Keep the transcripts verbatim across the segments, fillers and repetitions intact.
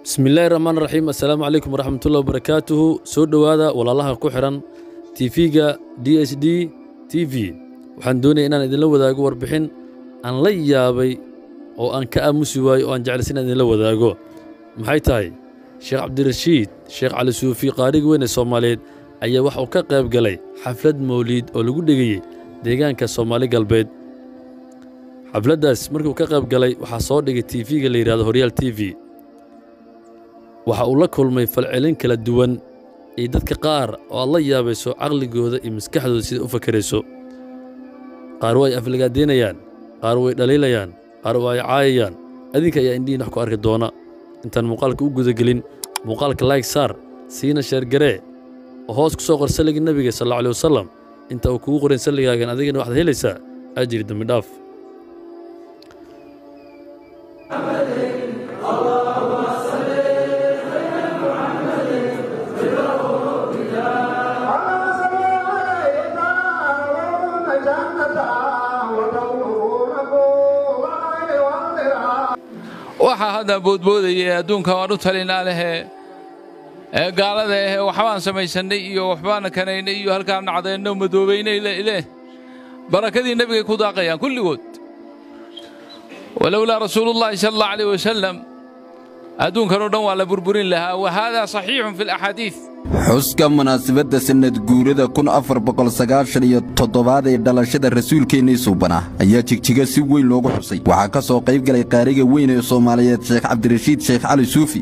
بسم الله الرحمن الرحيم. السلام عليكم ورحمة الله وبركاته. سو دوادا والله كحرن تيفيغا دي اس دي تي في waxaan doonay inaan idin la wadaago warbixin aan la yaabay oo aan ka aamusi waay oo aan jeclaysan inaan idin la wadaago. maxay tahay Sheekh Cabdirashiid Sheekh Cali Suufi qaariga weyn ee Soomaaliyeed ayaa wax uu ka qayb galay xaflad mawlid oo lagu dhigay deegaanka Soomaali galbeed. xafladaas markuu ka qayb galay waxa soo dhigay T V-ga la yiraahdo Horyal T V. waxa uu la kulmay falcelin kala duwan ee dadka qaar oo la yaabayso aqligooda iyo maskaxdooda sida u fakarayso. qaar way aflagaadeynayaan, qaar way dhaliilayaan, qaar way caayayaan. adinka ayaa indhiina wax ku arki doona. intaan muuqaalka u guda gelin, muuqaalka like saar, siina share garee oo hoos ku soo qor saliga nabiga sallallahu alayhi wasallam. inta uu kugu qorin saligaagan adigana waxaad helaysaa ajir dambi dhaaf. waxa hada boodboodaya adduunka waan u talinaa leh ee gaalada ah waxbaan samaysanay iyo waxbaan kanaynay iyo halkaan nacdayno madoobeynay ilaa barakadii nabiga ku daaqayaan kulligood. walawla rasuulullaahi sallallahu alayhi wasallam adduunkan oo dhan waa la burburin lahaa. wa hada saxiixun fil ahadiith. xuska munaasabadda sanad guurida kun afar boqol sagaashan iyo toddoba ee dhalashada rasuulkeennii suubanaa ayaa jigjiga si weyn loogu xusay. waxaa ka soo qayb galay qaariga weyn ee Soomaaliyeed Sheekh Cabdirashiid Sheekh Cali Suufi.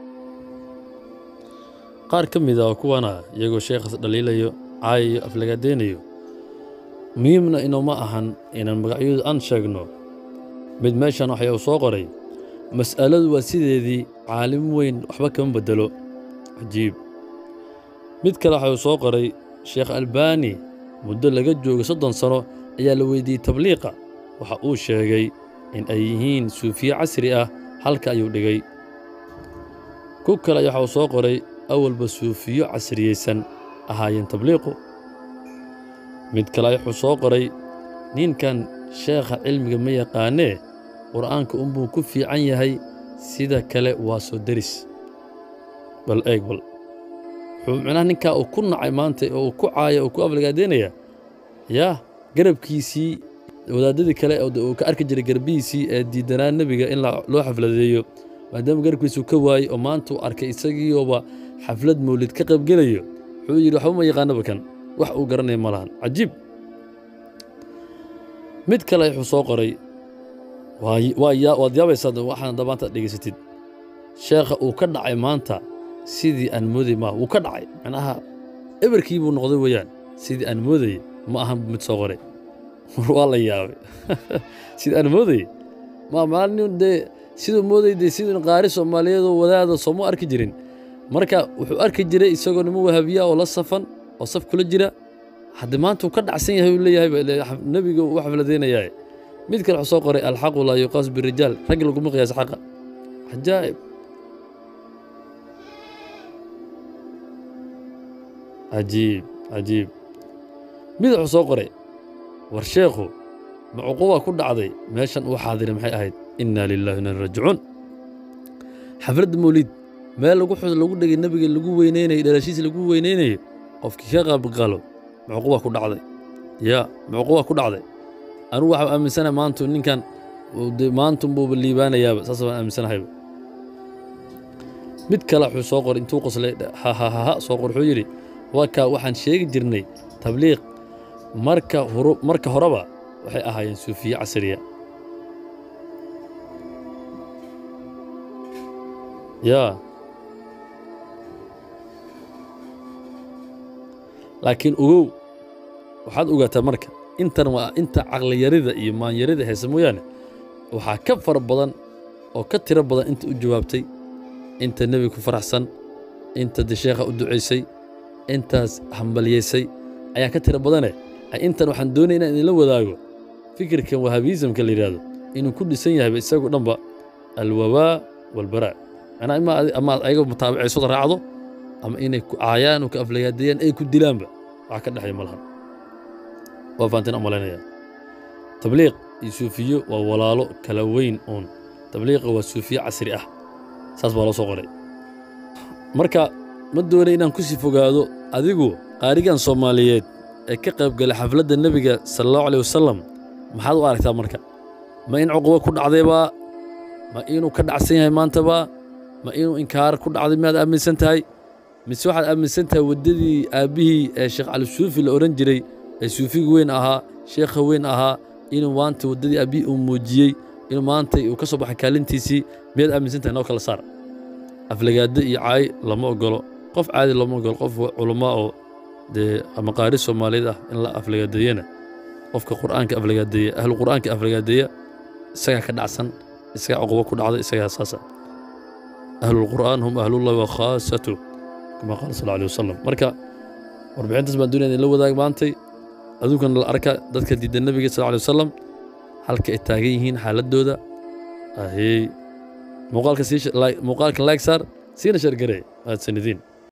qaar ka mid ah kuwana iyagoo sheekhaas dhaliilayo, caayayo, aflagaadeynayo. muhiimna inuu ma ahan inaan magacyadooda aan sheegno. mid meeshan waxa uu soo qoray mas'aladu waa sideedii, caalim weyn waxba kama bedelo. cajiib. mid kale waxa uu soo qoray Sheekh Albani muddo laga joogo soddon sano ayaa la weydiiyey tabliiqa. waxa uu sheegay in ay yihiin suufiye casri ah, halka ayuu dhigay. ku kale waxa uu soo qoray awalba suufiyo casriyeysan ahaayeen tabliiqu. mid kale wuxuu soo qoray ninkan sheekha cilmiga ma yaqaanee qur'aanka unbuu ku fiican yahay, sida kale waa soo daris. bal eeg bal wuxuu macnaha ninkaa uu ku nacay maanta oo uu ku caaya oo ku aflagaadeynaya yaa garabkiisii wadaadadii kale oo ka arki jiray garbihiisii ee diidanaa nabiga in loo xafladeeyo, maadaama garabkiisu ka waayey oo maanta uu arkay isagiiooba xaflad mawlid ka qayb gelayo. wuxuu yidhi waxba ma yaqaanaba kan, wax uu garanaya ma lahan. cajiib. mid kale wuxuu soo qoray waad yaabaysaa waxaan dabaanta dhegaysatid. sheekha uu ka dhacay maanta sidii aan mooday ma wuu ka dhacay, macnaha eberkii buu noqday weeyaan. sidii aan mooday ma ahan mid soo qoray. waa la yaabay. sidii aan mooday ma maalin dee siduu mooday dee siduu qaari Soomaaliyeed oo wadaada Soomo arki jirin. marka wuxuu arki jiray isagoo nimo wahabiya oo la safan oo saf kula jira. hadda maanta uu ka dhacsan yahay uu leeyahay nabiga uu xafladeynayaa. mid kale wuxuu soo qoray alxaqu laa yuqaas birijaal, rag laguma qiyaas xaqa. cajaa'ib. عجيب عجيب. mid wuxuu soo qoray war sheekhu macuquba ku dhacday meeshan uu xaadiray maxay ahayd. inna lillahi wa inna ilayhi raaji'uun. xaflad mawlid meel lagu xus lagu dhigay nabiga lagu weyneynayo, dhalashiisa lagu weyneynayo. qofkii ka qayb galo macuquba ku dhacday. yaa macuquba ku dhacday. anu waxa aaminsanahay maanta ninkan maanta buu liibaanayaaba, saas baan aaminsanahay. mid kale wuxuu soo qoray intuu qoslay ha ha ha soo qoray wuxuu yiri waka waxaan sheegi jirnay tabliiq marka hore marka horeba waxay ahaayeen suufiye casriya. yaa laakiin ogow waxaad ogaataa marka intan waa inta caqli yarida iyo maan yarida heesa mooyaane waxaa ka far badan oo ka tiro badan inta u jawaabtay, inta nabiga ku faraxsan, inta de sheekha u duceysay, intaas hambaliyeysay ayaa ka tiro badane. intan waxaan doonaynaa in la wadaago fikirkan wahabismka la yiraahdo inuu ku dhisan yahay isagu dhanba alwabaa walbaraa. ana ima ama ayaga mutaabacayso raacdo ama inay ku caayaan oo ka aflagaadayaan ay ku dilaanba waxa ka dhaxay malaha. waa faantin amalanaya tabliiq iyo suufiyo waa walaalo kala weyn oon. tabliiq waa suufiye casri ah saas baa loo soo qoray marka ma doonay inaan ku sii fogaado adigu qaarigan Soomaaliyeed ee ka qayb galay xafladda nabiga sallallahu alayhi wasallam maxaad u aragtaa marka ma in cuqubo ku dhacdayba ma inuu ka dhacsan yahay maantaba ma inuu inkaar ku dhacday maad aaminsan tahay mise waxaad aaminsan tahay waddadii aabihii ee Sheekh Cali Suufi la oran jiray ee suufiga weyn ahaa sheekha weyn ahaa inuu maanta waddadii aabihii uu muujiyey inuu maanta uu ka soo baxay kaalintiisii miyaad aaminsan tahay noo kala saar aflagaada iyo caay lama ogolo qof caadi lama ogolo qof culamo oo dee ama qaari Soomaaliyeed ah in la aflagaadeeyana qofka quraanka aflagaadeeya ahlu quraanka aflagaadeeya isaga ka dhacsan isaga cuqubo ku dhacday isaga asaasa ahlu quraan hum ahlullah wa khaasatu kama qala sallallahu alayhi wasallam marka warbixintaas baan doonayay in la wadaag maantay aduunkan la arka dadka diidan nabiga sallallahu alayhi wasallam halka ay taagan yihiin xaaladooda ahey muuqaalka si muuqaalka like sar siina share garee aad sanadin